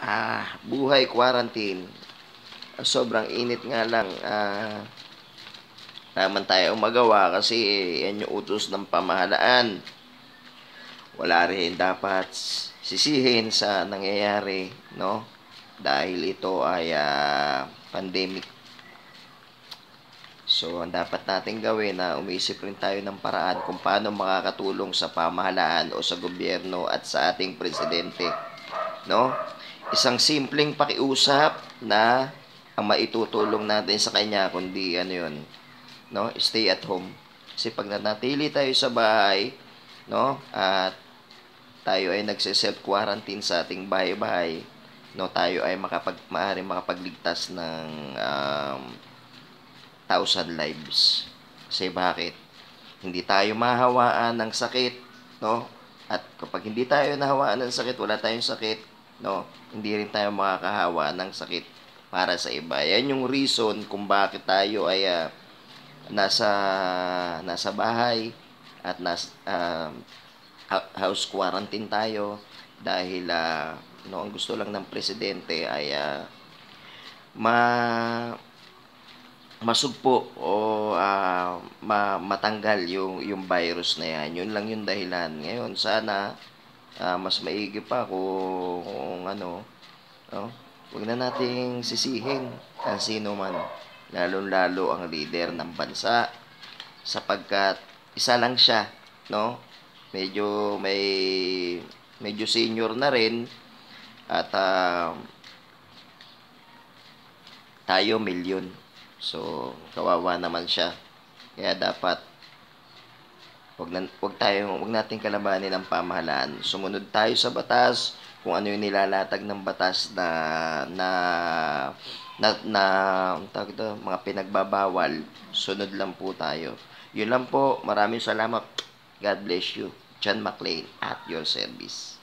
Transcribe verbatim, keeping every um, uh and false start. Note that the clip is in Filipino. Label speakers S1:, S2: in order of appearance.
S1: Ah, buhay quarantine. Sobrang init nga lang. Ah, naman tayo magawa kasi yan yung utos ng pamahalaan. Wala rin dapat sisihin sa nangyayari, no? Dahil ito ay ah, pandemic. So, ang dapat natin gawin na umiisip rin tayo ng paraan kung paano makakatulong sa pamahalaan o sa gobyerno at sa ating presidente, no? Isang simpleng pakiusap na ang maitutulong natin sa kanya kundi ano 'yun, no? Stay at home. Kasi pag nanatili tayo sa bahay, no? At tayo ay nagse-self quarantine sa ating bahay-bahay, no? Tayo ay makapag maaari makapagligtas ng um, thousand lives. Kasi bakit? Hindi tayo mahawaan ng sakit, no? At kapag hindi tayo nahawaan ng sakit, wala tayong sakit, no? Hindi rin tayo makakahawa ng sakit para sa iba. Yan yung reason kung bakit tayo ay uh, nasa nasa bahay at nas uh, house quarantine tayo dahil uh, no, ang gusto lang ng presidente ay uh, ma masugpo o ah, ma- matanggal yung yung virus na yan. Yun lang yung dahilan. Ngayon, sana ah, mas maigi pa kung, kung ano, no? Huwag na nating sisihin ang sino man, lalong-lalo ang leader ng bansa sapagkat isa lang siya, no? Medyo may medyo senior na rin at ah, tayo milyon. So, kawawa naman siya. Kaya dapat wag, na, wag, tayo, wag nating kalabanin ang pamahalaan. Sumunod tayo sa batas kung ano yung nilalatag ng batas na na na, na tawag ito, mga pinagbabawal. Sunod lang po tayo. Yun lang po. Maraming salamat. God bless you. John McLean at your service.